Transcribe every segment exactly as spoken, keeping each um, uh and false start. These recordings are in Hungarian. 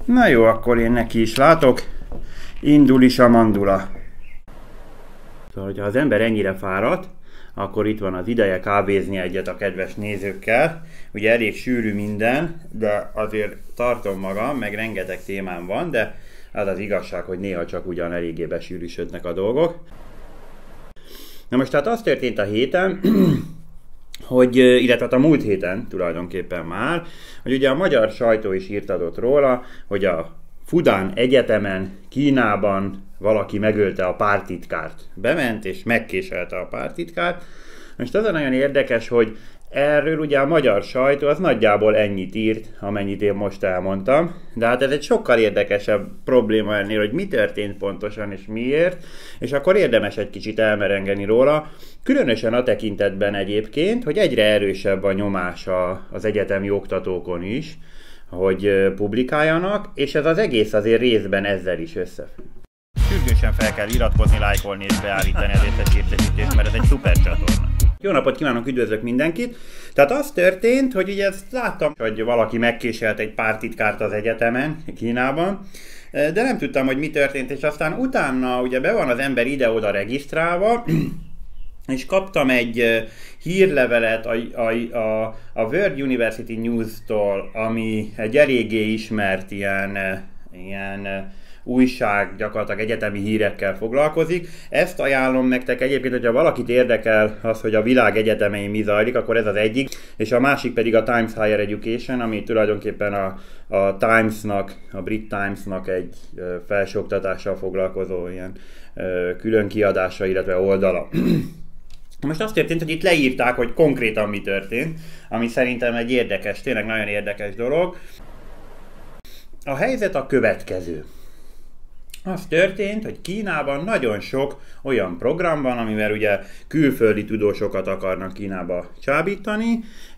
Na jó, akkor én neki is látok. Indul is a mandula. Szóval, hogyha az ember ennyire fáradt, akkor itt van az ideje kávézni egyet a kedves nézőkkel. Ugye elég sűrű minden, de azért tartom magam, meg rengeteg témám van, de az az igazság, hogy néha csak ugyan eléggé besűrűsödnek a dolgok. Na most tehát az történt a héten, hogy, illetve a múlt héten tulajdonképpen már, hogy ugye a magyar sajtó is írt adott róla, hogy a Fudan Egyetemen, Kínában valaki megölte a párttitkárt. Bement és megkéselte a párttitkárt. Most az a nagyon érdekes, hogy erről ugye a magyar sajtó az nagyjából ennyit írt, amennyit én most elmondtam, de hát ez egy sokkal érdekesebb probléma ennél, hogy mi történt pontosan és miért, és akkor érdemes egy kicsit elmerengeni róla, különösen a tekintetben egyébként, hogy egyre erősebb a nyomás az egyetemi oktatókon is, hogy publikáljanak, és ez az egész azért részben ezzel is összefügg. Sürgősen fel kell iratkozni, lájkolni és beállítani az értesítést, mert ez egy szuper csatorna. Jó napot kívánok, üdvözlök mindenkit! Tehát az történt, hogy ugye ezt láttam, hogy valaki megkéselt egy párttitkárt az egyetemen, Kínában, de nem tudtam, hogy mi történt, és aztán utána ugye be van az ember ide-oda regisztrálva, és kaptam egy hírlevelet a, a, a, a World University News-tól, ami egy eléggé ismert ilyen, ilyen újság, gyakorlatilag egyetemi hírekkel foglalkozik. Ezt ajánlom nektek egyébként, hogyha valakit érdekel az, hogy a világ egyetemein mi zajlik, akkor ez az egyik, és a másik pedig a Times Higher Education, ami tulajdonképpen a, a Times-nak, a Brit Times-nak egy felsőoktatással foglalkozó ilyen külön kiadása, illetve oldala. Most azt történt, hogy itt leírták, hogy konkrétan mi történt, ami szerintem egy érdekes, tényleg nagyon érdekes dolog. A helyzet a következő. Az történt, hogy Kínában nagyon sok olyan program van, amivel ugye külföldi tudósokat akarnak Kínába csábítani.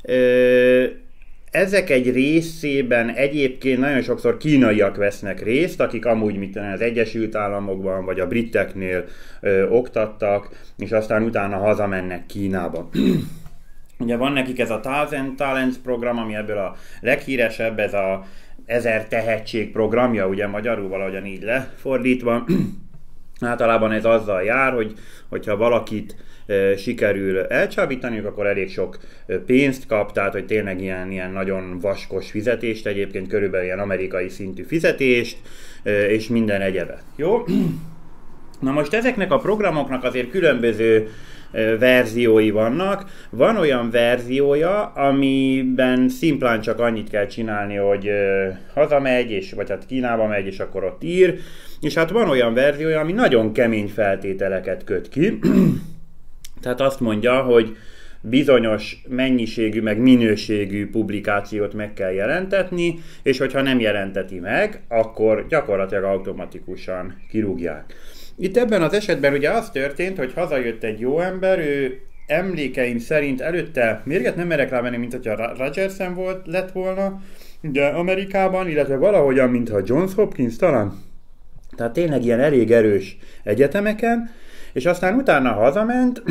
Ezek egy részében egyébként nagyon sokszor kínaiak vesznek részt, akik amúgy mit tudom, az Egyesült Államokban vagy a briteknél ö, oktattak, és aztán utána hazamennek Kínába. Ugye van nekik ez a Thousand Talents program, ami ebből a leghíresebb, ez a ezer tehetség programja, ugye magyarul valahogyan így lefordítva. Általában ez azzal jár, hogy hogyha valakit e, sikerül elcsábítaniuk, akkor elég sok pénzt kap, tehát hogy tényleg ilyen, ilyen nagyon vaskos fizetést, egyébként körülbelül ilyen amerikai szintű fizetést, e, és minden egyebet. Jó? Na most ezeknek a programoknak azért különböző verziói vannak. Van olyan verziója, amiben szimplán csak annyit kell csinálni, hogy hazamegy, és, vagy hát Kínába megy, és akkor ott ír. És hát van olyan verziója, ami nagyon kemény feltételeket köt ki. Tehát azt mondja, hogy bizonyos mennyiségű, meg minőségű publikációt meg kell jelentetni, és hogyha nem jelenteti meg, akkor gyakorlatilag automatikusan kirúgják. Itt ebben az esetben ugye az történt, hogy hazajött egy jó ember, ő emlékeim szerint előtte, mérget nem merek rávenni, mint hogyha Rogersen volt, lett volna, ugye Amerikában, illetve valahogyan, mintha Johns Hopkins talán. Tehát tényleg ilyen elég erős egyetemeken, és aztán utána hazament,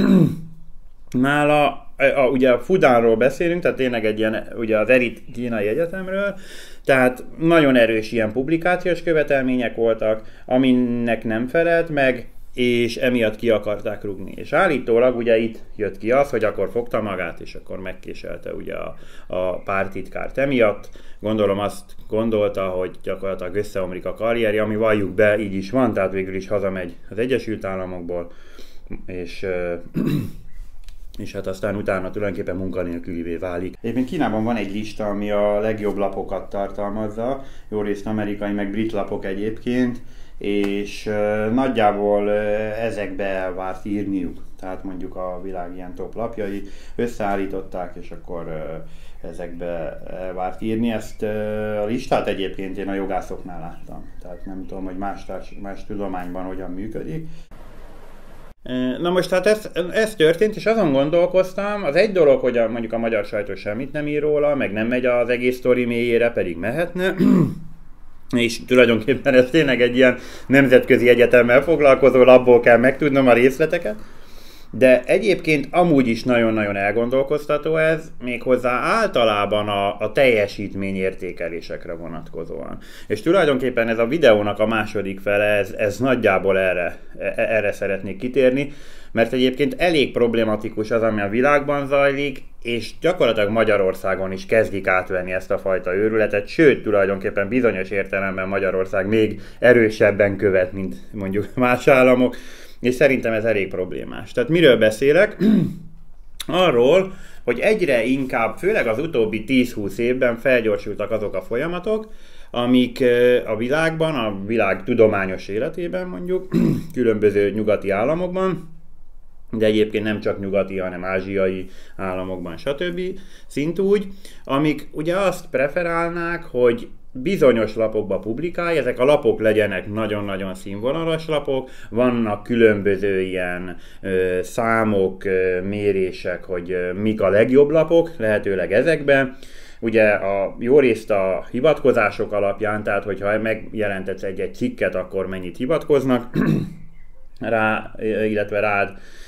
nála, a, a, ugye a Fudanról beszélünk, tehát tényleg egy ilyen, ugye az elit kínai egyetemről, tehát nagyon erős ilyen publikációs követelmények voltak, aminek nem felelt meg, és emiatt ki akarták rúgni. És állítólag ugye itt jött ki az, hogy akkor fogta magát, és akkor megkéselte ugye a, a párttitkárt emiatt. Gondolom azt gondolta, hogy gyakorlatilag összeomlik a karrierje, ami valljuk be, így is van, tehát végül is hazamegy az Egyesült Államokból, és... és hát aztán utána tulajdonképpen munkanélkülivé válik. Egyébként Kínában van egy lista, ami a legjobb lapokat tartalmazza, jó részt amerikai, meg brit lapok egyébként, és uh, nagyjából uh, ezekbe elvárt írniuk. Tehát mondjuk a világ ilyen top lapjai összeállították, és akkor uh, ezekbe elvárt írni. Ezt uh, a listát egyébként én a jogászoknál láttam. Tehát nem tudom, hogy más, társ, más tudományban hogyan működik. Na most hát ez, ez történt, és azon gondolkoztam, az egy dolog, hogy a, mondjuk a magyar sajtó semmit nem ír róla, meg nem megy az egész sztori mélyére, pedig mehetne, és tulajdonképpen ez tényleg egy ilyen nemzetközi egyetemmel foglalkozó labból kell megtudnom a részleteket. De egyébként amúgy is nagyon-nagyon elgondolkoztató ez, méghozzá általában a, a teljesítményértékelésekre vonatkozóan. És tulajdonképpen ez a videónak a második fele, ez, ez nagyjából erre, erre szeretnék kitérni, mert egyébként elég problematikus az, ami a világban zajlik, és gyakorlatilag Magyarországon is kezdik átvenni ezt a fajta őrületet, sőt, tulajdonképpen bizonyos értelemben Magyarország még erősebben követ, mint mondjuk más államok, és szerintem ez elég problémás. Tehát miről beszélek? Arról, hogy egyre inkább, főleg az utóbbi tíz-húsz évben felgyorsultak azok a folyamatok, amik a világban, a világ tudományos életében mondjuk, különböző nyugati államokban, de egyébként nem csak nyugati, hanem ázsiai államokban, stb. Szintúgy, amik ugye azt preferálnák, hogy bizonyos lapokba publikálj, ezek a lapok legyenek nagyon-nagyon színvonalas lapok, vannak különböző ilyen ö, számok, ö, mérések, hogy ö, mik a legjobb lapok, lehetőleg ezekben. Ugye a jó részt a hivatkozások alapján, tehát hogyha megjelentetsz egy-egy cikket, akkor mennyit hivatkoznak rá, illetve rád,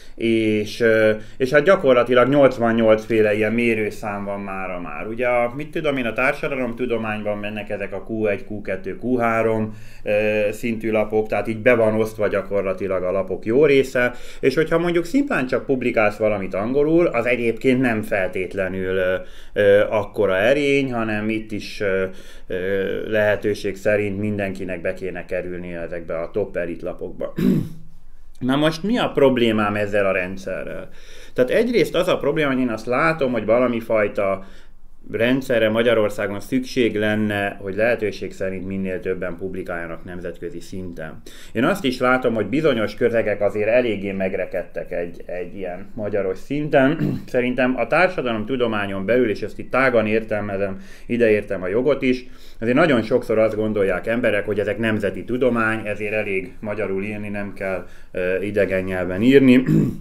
és, és hát gyakorlatilag nyolcvannyolc féle ilyen mérőszám van mára már. Ugye, a, mit tudom én, a társadalomtudományban mennek ezek a kú egy, kú kettő, kú három szintű lapok, tehát így be van osztva gyakorlatilag a lapok jó része, és hogyha mondjuk szimplán csak publikálsz valamit angolul, az egyébként nem feltétlenül akkora erény, hanem itt is lehetőség szerint mindenkinek be kéne kerülnie ezekbe a top elit lapokba. Na most mi a problémám ezzel a rendszerrel? Tehát egyrészt az a probléma, hogy én azt látom, hogy valami fajta rendszerre Magyarországon szükség lenne, hogy lehetőség szerint minél többen publikáljanak nemzetközi szinten. Én azt is látom, hogy bizonyos közegek azért eléggé megrekedtek egy, egy ilyen magyaros szinten. Szerintem a társadalomtudományon belül, és ezt itt tágan értelmezem, ide értem a jogot is, azért nagyon sokszor azt gondolják emberek, hogy ezek nemzeti tudomány, ezért elég magyarul írni, nem kell uh, idegen nyelven írni,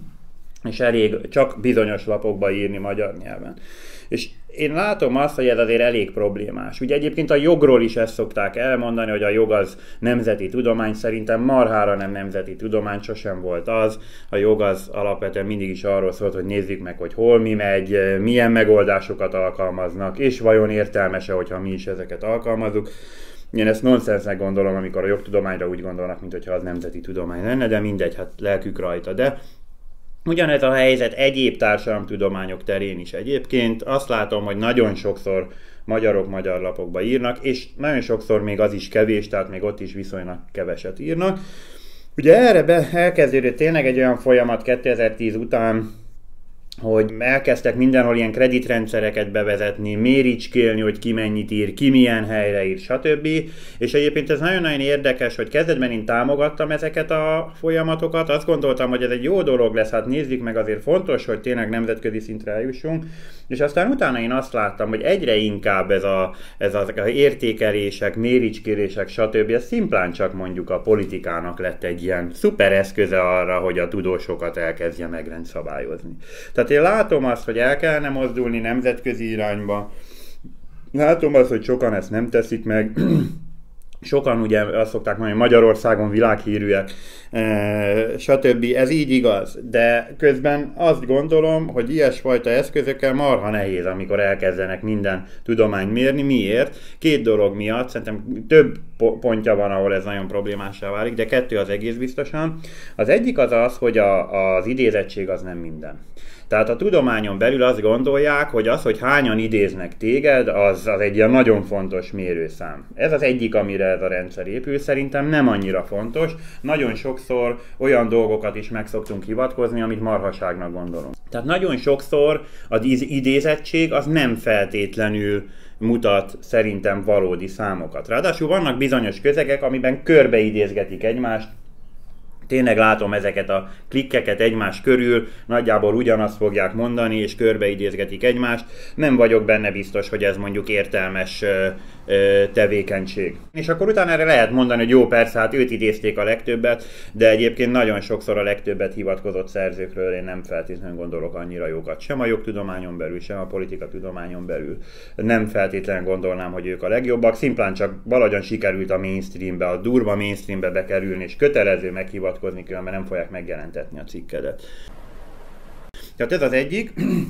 és elég csak bizonyos lapokba írni magyar nyelven. És én látom azt, hogy ez azért elég problémás. Ugye egyébként a jogról is ezt szokták elmondani, hogy a jog az nemzeti tudomány, szerintem marhára nem nemzeti tudomány, sosem volt az. A jog az alapvetően mindig is arról szólt, hogy nézzük meg, hogy hol mi megy, milyen megoldásokat alkalmaznak, és vajon értelmes-e, hogyha mi is ezeket alkalmazunk. Én ezt nonsensnek gondolom, amikor a jogtudományra úgy gondolnak, mintha az nemzeti tudomány lenne, de mindegy, hát lelkük rajta. De ugyanez a helyzet egyéb társadalomtudományok terén is egyébként. Azt látom, hogy nagyon sokszor magyarok magyar lapokba írnak, és nagyon sokszor még az is kevés, tehát még ott is viszonylag keveset írnak. Ugye erre be elkezdődött tényleg egy olyan folyamat kétezer-tíz után, hogy elkezdtek mindenhol ilyen kreditrendszereket bevezetni, méricskélni, hogy ki mennyit ír, ki milyen helyre ír, stb. És egyébként ez nagyon-nagyon érdekes, hogy kezdetben én támogattam ezeket a folyamatokat, azt gondoltam, hogy ez egy jó dolog lesz, hát nézzük meg, azért fontos, hogy tényleg nemzetközi szintre eljussunk, és aztán utána én azt láttam, hogy egyre inkább ez a, ez az értékelések, méricskélések, stb. Ez szimplán csak mondjuk a politikának lett egy ilyen szuper eszköze arra, hogy a tudósokat elkezdje megrendszabályozni. Tehát én látom azt, hogy el kellene mozdulni nemzetközi irányba, látom azt, hogy sokan ezt nem teszik meg, sokan ugye azt szokták mondani, hogy Magyarországon világhírűek, stb. Ez így igaz, de közben azt gondolom, hogy ilyesfajta eszközökkel marha nehéz, amikor elkezdenek minden tudományt mérni. Miért? Két dolog miatt, szerintem több pontja van, ahol ez nagyon problémássá válik, de kettő az egész biztosan. Az egyik az az, hogy a, az idézettség az nem minden. Tehát a tudományon belül azt gondolják, hogy az, hogy hányan idéznek téged, az, az egy ilyen nagyon fontos mérőszám. Ez az egyik, amire ez a rendszer épül, szerintem nem annyira fontos. Nagyon sokszor olyan dolgokat is meg szoktunk hivatkozni, amit marhaságnak gondolunk. Tehát nagyon sokszor az idézettség az nem feltétlenül mutat szerintem valódi számokat. Ráadásul vannak bizonyos közegek, amiben körbeidézgetik egymást. Tényleg látom ezeket a klikkeket egymás körül, nagyjából ugyanazt fogják mondani, és körbeidézgetik egymást. Nem vagyok benne biztos, hogy ez mondjuk értelmes ö, ö, tevékenység. És akkor utána erre lehet mondani, hogy jó, persze, hát őt idézték a legtöbbet, de egyébként nagyon sokszor a legtöbbet hivatkozott szerzőkről én nem feltétlenül gondolok annyira jókat. Sem a jogtudományon belül, sem a politikatudományon belül. Nem feltétlenül gondolnám, hogy ők a legjobbak, szimplán csak valahogyan sikerült a mainstreambe, a durva mainstreambe bekerülni, és kötelező meghivatkozni, különben nem fogják megjelentetni a cikkedet. Tehát ez az egyik.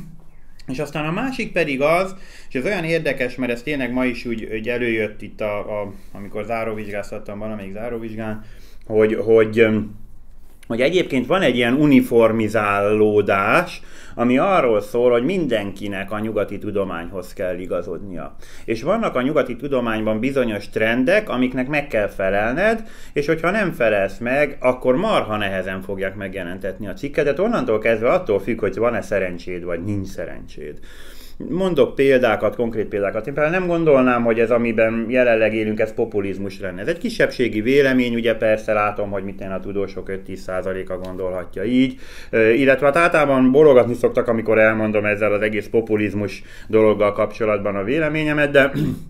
És aztán a másik pedig az, és ez olyan érdekes, mert ez tényleg ma is úgy, úgy előjött itt, a, a, amikor záróvizsgáztattam valamelyik záróvizsgán, hogy, hogy, hogy egyébként van egy ilyen uniformizálódás, ami arról szól, hogy mindenkinek a nyugati tudományhoz kell igazodnia. És vannak a nyugati tudományban bizonyos trendek, amiknek meg kell felelned, és hogyha nem felelsz meg, akkor marha nehezen fogják megjelentetni a cikkedet. Onnantól kezdve attól függ, hogy van-e szerencséd, vagy nincs szerencséd. Mondok példákat, konkrét példákat. Én például nem gondolnám, hogy ez, amiben jelenleg élünk, ez populizmus lenne. Ez egy kisebbségi vélemény, ugye persze látom, hogy mit a tudósok öt-tíz százaléka gondolhatja így, illetve hát általában bologatni szoktak, amikor elmondom ezzel az egész populizmus dologgal kapcsolatban a véleményemet, de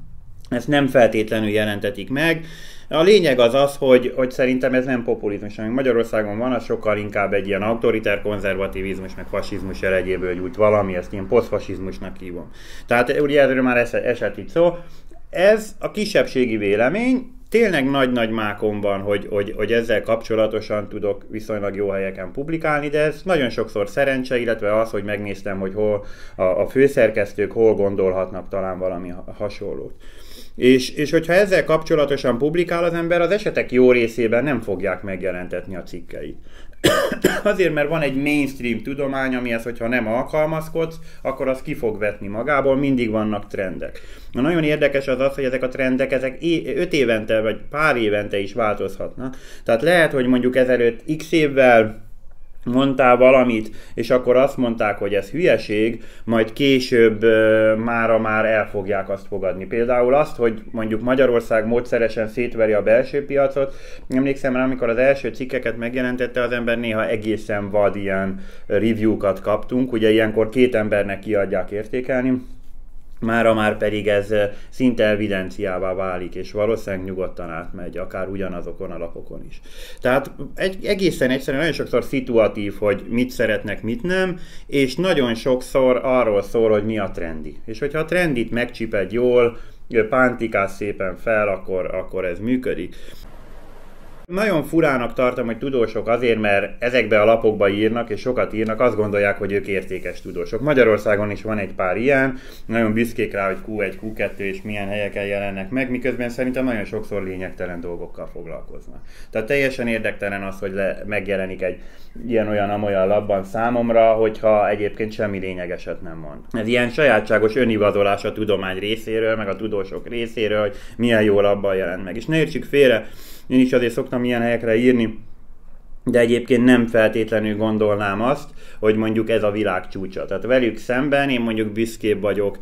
ezt nem feltétlenül jelentetik meg. A lényeg az az, hogy, hogy szerintem ez nem populizmus, ami Magyarországon van, az sokkal inkább egy ilyen autoritár konzervativizmus, meg fasizmus elegyéből gyújt valami, ezt ilyen posztfasizmusnak hívom. Tehát ugye erről már esett itt szó. Ez a kisebbségi vélemény, tényleg nagy-nagy mákon van, hogy, hogy, hogy ezzel kapcsolatosan tudok viszonylag jó helyeken publikálni, de ez nagyon sokszor szerencse, illetve az, hogy megnéztem, hogy hol a, a főszerkesztők hol gondolhatnak talán valami hasonlót. És, és hogyha ezzel kapcsolatosan publikál az ember, az esetek jó részében nem fogják megjelentetni a cikkeit. Azért, mert van egy mainstream tudomány, amihez, hogyha nem alkalmazkodsz, akkor az ki fog vetni magából, mindig vannak trendek. Na, nagyon érdekes az az, hogy ezek a trendek, ezek öt évente, vagy pár évente is változhatnak. Tehát lehet, hogy mondjuk ezelőtt x évvel mondtál valamit, és akkor azt mondták, hogy ez hülyeség, majd később uh, mára már el fogják azt fogadni. Például azt, hogy mondjuk Magyarország módszeresen szétveri a belső piacot. Emlékszem rá, amikor az első cikkeket megjelentette az ember, néha egészen vad ilyen review-kat kaptunk, ugye ilyenkor két embernek kiadják értékelni, mára már pedig ez szinte evidenciává válik, és valószínűleg nyugodtan átmegy, akár ugyanazokon a lapokon is. Tehát egy, egészen egyszerűen nagyon sokszor szituatív, hogy mit szeretnek, mit nem, és nagyon sokszor arról szól, hogy mi a trendi. És hogyha a trendit megcsiped jól, pántikálsz szépen fel, akkor, akkor ez működik. Nagyon furának tartom, hogy tudósok azért, mert ezekbe a lapokba írnak, és sokat írnak, azt gondolják, hogy ők értékes tudósok. Magyarországon is van egy pár ilyen, nagyon büszkék rá, hogy kú egy, kú kettő és milyen helyeken jelennek meg, miközben szerintem nagyon sokszor lényegtelen dolgokkal foglalkoznak. Tehát teljesen érdektelen az, hogy le, megjelenik egy ilyen-olyan-amolyan labban számomra, hogyha egyébként semmi lényegeset nem mond. Ez ilyen sajátságos önigazolás a tudomány részéről, meg a tudósok részéről, hogy milyen jó labban jelent meg. És ne értsük félre, én is azért szoktam ilyen helyekre írni, de egyébként nem feltétlenül gondolnám azt, hogy mondjuk ez a világ csúcsa. Tehát velük szemben én mondjuk büszkébb vagyok,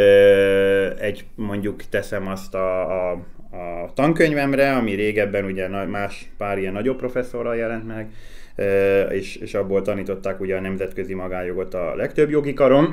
egy mondjuk teszem azt a, a, a tankönyvemre, ami régebben ugye más pár ilyen nagyobb professzorral jelent meg, és, és abból tanították ugye a nemzetközi magánjogot a legtöbb jogi karon.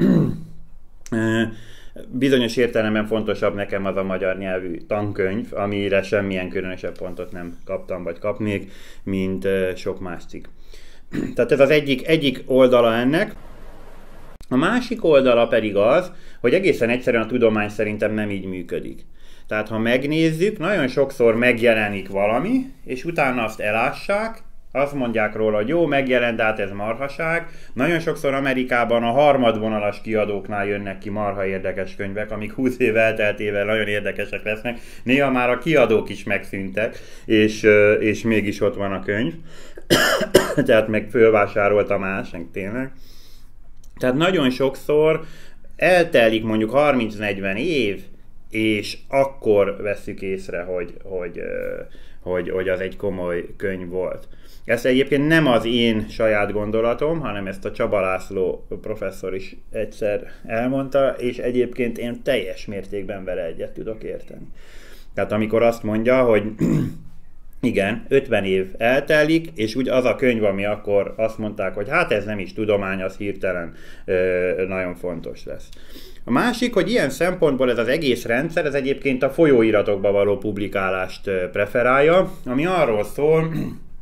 Bizonyos értelemben fontosabb nekem az a magyar nyelvű tankönyv, amire semmilyen különösebb pontot nem kaptam, vagy kapnék, mint sok más cikk. Tehát ez az egyik, egyik oldala ennek. A másik oldala pedig az, hogy egészen egyszerűen a tudomány szerintem nem így működik. Tehát ha megnézzük, nagyon sokszor megjelenik valami, és utána azt elássák, azt mondják róla, hogy jó, megjelent, de hát ez marhaság. Nagyon sokszor Amerikában a harmadvonalas kiadóknál jönnek ki marha érdekes könyvek, amik húsz év elteltével nagyon érdekesek lesznek. Néha már a kiadók is megszűntek, és, és mégis ott van a könyv. Tehát meg fölvásárolta más, tényleg. Tehát nagyon sokszor eltelik mondjuk harminc-negyven év, és akkor vesszük észre, hogy, hogy, hogy, hogy az egy komoly könyv volt. Ez egyébként nem az én saját gondolatom, hanem ezt a Csaba László professzor is egyszer elmondta, és egyébként én teljes mértékben vele egyet tudok érteni. Tehát amikor azt mondja, hogy igen, ötven év eltelik, és úgy az a könyv, ami akkor azt mondták, hogy hát ez nem is tudomány, az hirtelen ö, nagyon fontos lesz. A másik, hogy ilyen szempontból ez az egész rendszer, ez egyébként a folyóiratokba való publikálást preferálja, ami arról szól,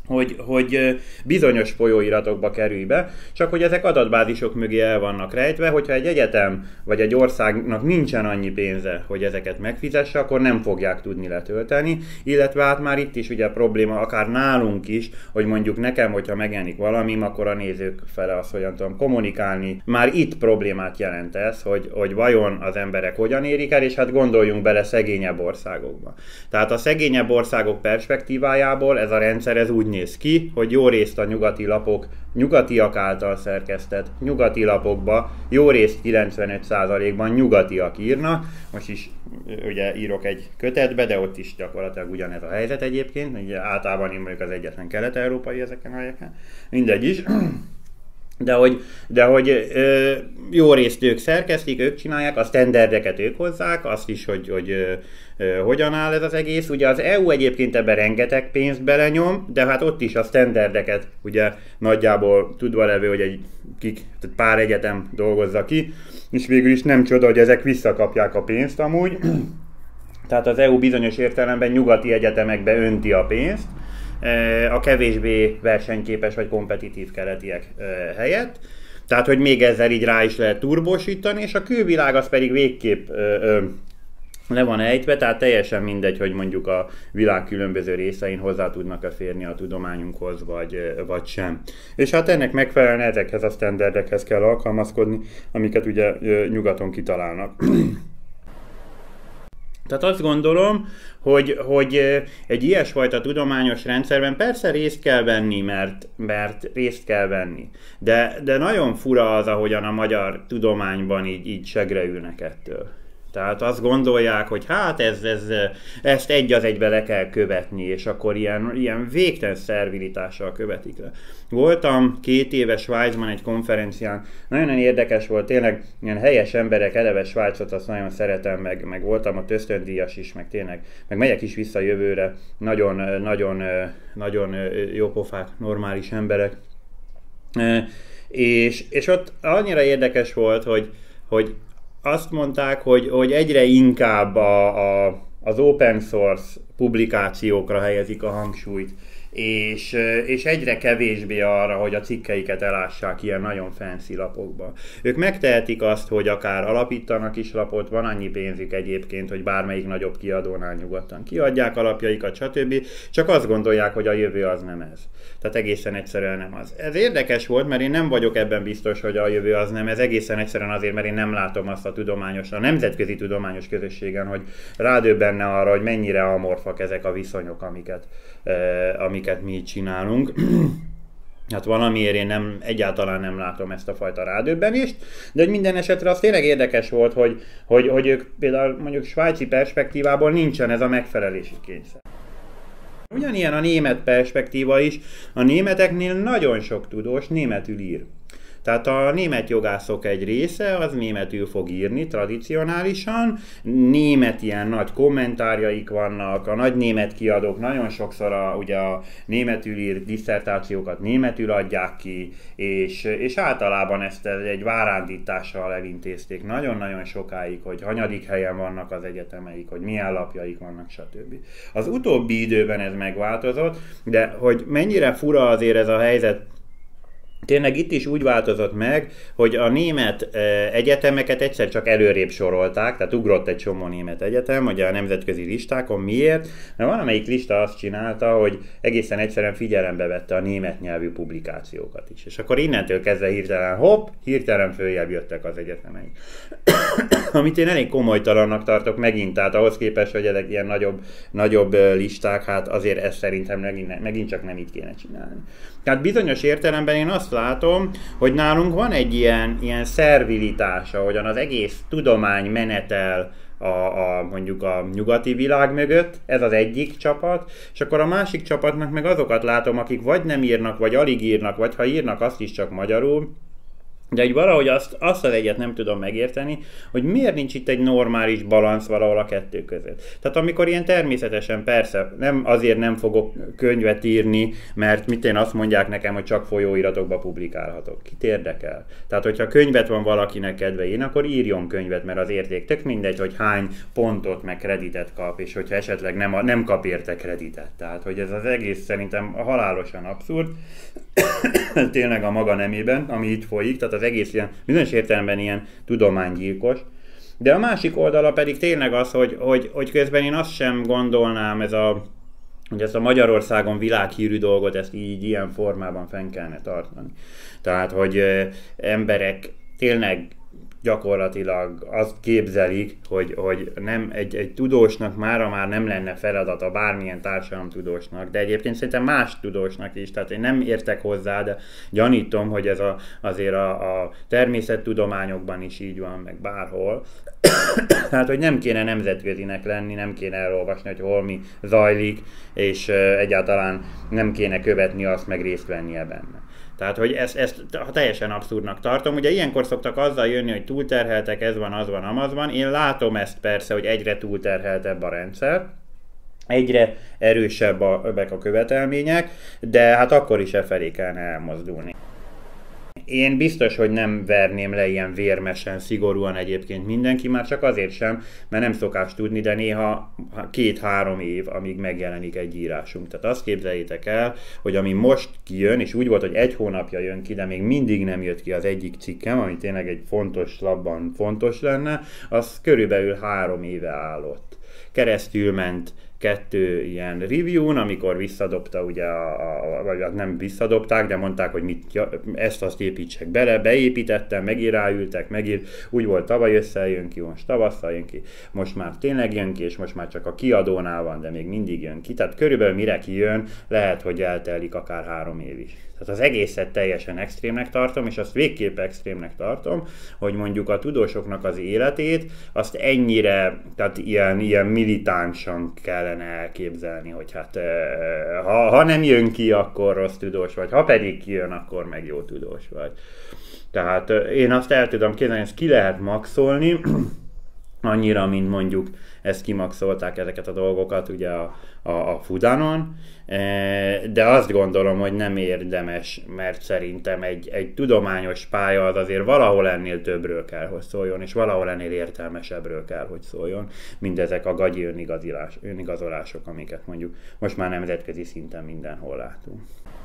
hogy, hogy bizonyos folyóiratokba kerülj be, csak hogy ezek adatbázisok mögé el vannak rejtve, hogyha egy egyetem vagy egy országnak nincsen annyi pénze, hogy ezeket megfizesse, akkor nem fogják tudni letölteni, illetve hát már itt is ugye a probléma, akár nálunk is, hogy mondjuk nekem, hogyha megjelenik valami, akkor a nézők fele azt hogyan tudom kommunikálni. Már itt problémát jelent ez, hogy, hogy vajon az emberek hogyan érik el, és hát gondoljunk bele szegényebb országokba. Tehát a szegényebb országok perspektívájából ez a rendszer ez úgy néz ki, hogy jó részt a nyugati lapok, nyugatiak által szerkesztett nyugati lapokba, jó részt kilencvenöt százalékban nyugatiak írnak. Most is ugye írok egy kötetbe, de ott is gyakorlatilag ugyanez a helyzet egyébként. Ugye általában én mondjuk az egyetlen kelet-európai ezeken a helyeken. Mindegy is. De hogy, de hogy ö, jó részt ők szerkesztik, ők csinálják, a standardeket ők hozzák, azt is, hogy, hogy ö, ö, hogyan áll ez az egész. Ugye az é u egyébként ebben rengeteg pénzt belenyom, de hát ott is a standardeket ugye nagyjából tudva levő, hogy egy kik, tehát pár egyetem dolgozza ki, és végül is nem csoda, hogy ezek visszakapják a pénzt amúgy. Tehát az é u bizonyos értelemben nyugati egyetemekbe önti a pénzt, a kevésbé versenyképes vagy kompetitív keletiek helyett. Tehát, hogy még ezzel így rá is lehet turbósítani, és a külvilág az pedig végképp ö, ö, le van ejtve, tehát teljesen mindegy, hogy mondjuk a világ különböző részein hozzá tudnak-e férni a tudományunkhoz, vagy, vagy sem. És hát ennek megfelelően ezekhez a standardekhez kell alkalmazkodni, amiket ugye nyugaton kitalálnak. Tehát azt gondolom, hogy, hogy egy ilyesfajta tudományos rendszerben persze részt kell venni, mert, mert részt kell venni. De, de nagyon fura az, ahogyan a magyar tudományban így, így segre ülnek ettől. Tehát azt gondolják, hogy hát ez, ez, ezt egy az egybe le kell követni, és akkor ilyen, ilyen végtelen szervilitással követik le. Voltam két éve Svájcban egy konferencián, nagyon érdekes volt, tényleg ilyen helyes emberek, eleve Svájcot azt nagyon szeretem, meg, meg voltam ott ösztöndíjas is, meg tényleg, meg megyek is vissza jövőre, nagyon, nagyon, nagyon jópofák, normális emberek. És, és ott annyira érdekes volt, hogy, hogy azt mondták, hogy, hogy egyre inkább a, a, az open source publikációkra helyezik a hangsúlyt, és, és egyre kevésbé arra, hogy a cikkeiket elássák ilyen nagyon fancy lapokba. Ők megtehetik azt, hogy akár alapítanak is lapot, van annyi pénzük egyébként, hogy bármelyik nagyobb kiadónál nyugodtan kiadják alapjaikat, stb. Csak azt gondolják, hogy a jövő az nem ez. Tehát egészen egyszerűen nem az. Ez érdekes volt, mert én nem vagyok ebben biztos, hogy a jövő az nem ez. Egészen egyszerűen azért, mert én nem látom azt a tudományos, a nemzetközi tudományos közösségen, hogy rádöbbenne arra, hogy mennyire amorfak ezek a viszonyok, amiket, eh, amiket mi így csinálunk. Hát valamiért én nem, egyáltalán nem látom ezt a fajta rádöbbenést, de hogy minden esetre az tényleg érdekes volt, hogy, hogy, hogy ők például mondjuk svájci perspektívából nincsen ez a megfelelési kényszer. Ugyanilyen a német perspektíva is, a németeknél nagyon sok tudós németül ír. Tehát a német jogászok egy része az németül fog írni tradicionálisan, német ilyen nagy kommentárjaik vannak, a nagy német kiadók nagyon sokszor a, ugye a németül írt disszertációkat németül adják ki, és, és általában ezt egy várándítással elintézték nagyon-nagyon sokáig, hogy hanyadik helyen vannak az egyetemeik, hogy milyen lapjaik vannak, stb. Az utóbbi időben ez megváltozott, de hogy mennyire fura azért ez a helyzet, tényleg itt is úgy változott meg, hogy a német egyetemeket egyszer csak előrébb sorolták, tehát ugrott egy csomó német egyetem, ugye a nemzetközi listákon. Miért? Mert valamelyik lista azt csinálta, hogy egészen egyszerűen figyelembe vette a német nyelvű publikációkat is. És akkor innentől kezdve hirtelen hopp, hirtelen följebb jöttek az egyetemeik. Amit én elég komolytalannak tartok megint, tehát ahhoz képest, hogy ezek ilyen nagyobb, nagyobb listák, hát azért ezt szerintem megint, megint csak nem így kéne csinálni. Tehát bizonyos értelemben én azt látom, hogy nálunk van egy ilyen, ilyen szervilitás, ahogyan az egész tudomány menetel a, a, mondjuk a nyugati világ mögött, ez az egyik csapat, és akkor a másik csapatnak meg azokat látom, akik vagy nem írnak, vagy alig írnak, vagy ha írnak, azt is csak magyarul, De egy valahogy azt, azt az egyet nem tudom megérteni, hogy miért nincs itt egy normális balansz valahol a kettő között. Tehát amikor ilyen természetesen persze, nem, azért nem fogok könyvet írni, mert mit én azt mondják nekem, hogy csak folyóiratokba publikálhatok. Kit érdekel? Tehát hogyha könyvet van valakinek kedve én, akkor írjon könyvet, mert az érték tök mindegy, hogy hány pontot meg kreditet kap, és hogyha esetleg nem, nem kap érte kreditet. Tehát hogy ez az egész szerintem halálosan abszurd. Tényleg a maga nemében, ami itt folyik, tehát az egész ilyen, bizonyos értelemben ilyen tudománygyilkos. De a másik oldala pedig tényleg az, hogy, hogy, hogy közben én azt sem gondolnám, ez a, hogy ezt a Magyarországon világhírű dolgot, ezt így ilyen formában fenn kellene tartani. Tehát, hogy ö, emberek tényleg gyakorlatilag azt képzelik, hogy, hogy nem, egy, egy tudósnak mára már nem lenne feladata, bármilyen társadalomtudósnak, de egyébként szerintem más tudósnak is, tehát én nem értek hozzá, de gyanítom, hogy ez a, azért a, a természettudományokban is így van, meg bárhol. Tehát, hogy nem kéne nemzetközinek lenni, nem kéne elolvasni, hogy hol mi zajlik, és egyáltalán nem kéne követni azt, meg részt vennie benne. Tehát, hogy ezt, ezt teljesen abszurdnak tartom. Ugye ilyenkor szoktak azzal jönni, hogy túlterheltek, ez van, az van, amaz van. Én látom ezt persze, hogy egyre túlterheltebb a rendszer, egyre erősebbek a követelmények, de hát akkor is e felé kellene elmozdulni. Én biztos, hogy nem verném le ilyen vérmesen, szigorúan egyébként mindenki, már csak azért sem, mert nem szokás tudni, de néha két-három év, amíg megjelenik egy írásunk. Tehát azt képzeljétek el, hogy ami most kijön, és úgy volt, hogy egy hónapja jön ki, de még mindig nem jött ki az egyik cikkem, ami tényleg egy fontos labban fontos lenne, az körülbelül három éve állott. Keresztül ment kettő ilyen review-n, amikor visszadobta ugye, a, a, vagy nem visszadobták, de mondták, hogy mit, ja, ezt azt építsek bele, beépítettem, megint ráültek, megint úgy volt tavaly össze jön ki, most tavasszal jön ki, most már tényleg jön ki, és most már csak a kiadónál van, de még mindig jön ki. Tehát körülbelül mire kijön, lehet, hogy eltelik akár három év is. Tehát az egészet teljesen extrémnek tartom, és azt végképp extrémnek tartom, hogy mondjuk a tudósoknak az életét, azt ennyire, tehát ilyen, ilyen militánsan kellene elképzelni, hogy hát ha, ha nem jön ki, akkor rossz tudós vagy, ha pedig kijön, akkor meg jó tudós vagy. Tehát én azt el tudom képzelni, ezt ki lehet maxolni, annyira, mint mondjuk ezt kimaxolták ezeket a dolgokat ugye a, a, a Fudanon, de azt gondolom, hogy nem érdemes, mert szerintem egy, egy tudományos pálya az azért valahol ennél többről kell, hogy szóljon, és valahol ennél értelmesebbről kell, hogy szóljon, mint ezek a gagyi önigazolások, amiket mondjuk most már nemzetközi szinten mindenhol látunk.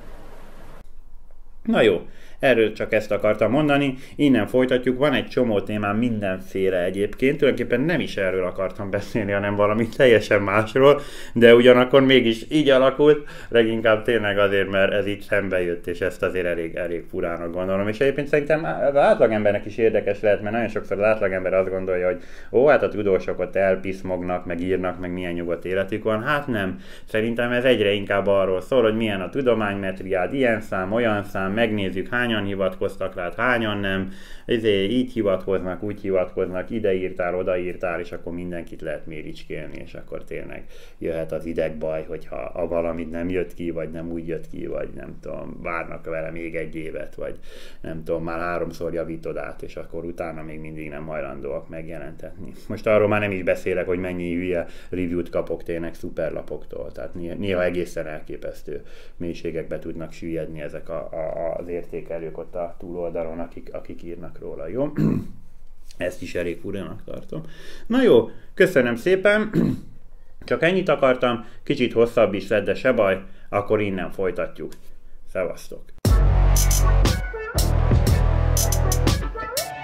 Na jó, erről csak ezt akartam mondani, innen folytatjuk, van egy csomó témám mindenféle egyébként, tulajdonképpen nem is erről akartam beszélni, hanem valami teljesen másról, de ugyanakkor mégis így alakult, leginkább tényleg azért, mert ez így szembe jött, és ezt azért elég, elég furának gondolom, és egyébként szerintem az átlagembernek is érdekes lehet, mert nagyon sokszor az átlagember azt gondolja, hogy ó, hát a tudósok ott elpiszmognak, meg írnak, meg milyen nyugodt életük van, hát nem, szerintem ez egyre inkább arról szól, hogy milyen a tudománymetriád, ilyen szám, olyan szám, megnézzük, hányan hivatkoztak rá, hányan nem, ezért így hivatkoznak, úgy hivatkoznak, ide írtál, oda írtál, és akkor mindenkit lehet méricskélni, és akkor tényleg jöhet az idegbaj, hogyha a valamit nem jött ki, vagy nem úgy jött ki, vagy nem tudom, várnak vele még egy évet, vagy nem tudom, már háromszor javítod át, és akkor utána még mindig nem hajlandóak megjelentetni. Most arról már nem is beszélek, hogy mennyi hülye review-t kapok tényleg szuperlapoktól, tehát néha egészen elképesztő mélységekbe tudnak süllyedni ezek a, a, az értékelők ott a túloldalon, akik, akik írnak róla, jó? Ezt is elég furának tartom. Na jó, köszönöm szépen, csak ennyit akartam, kicsit hosszabb is lett, de se baj, akkor innen folytatjuk. Szevasztok!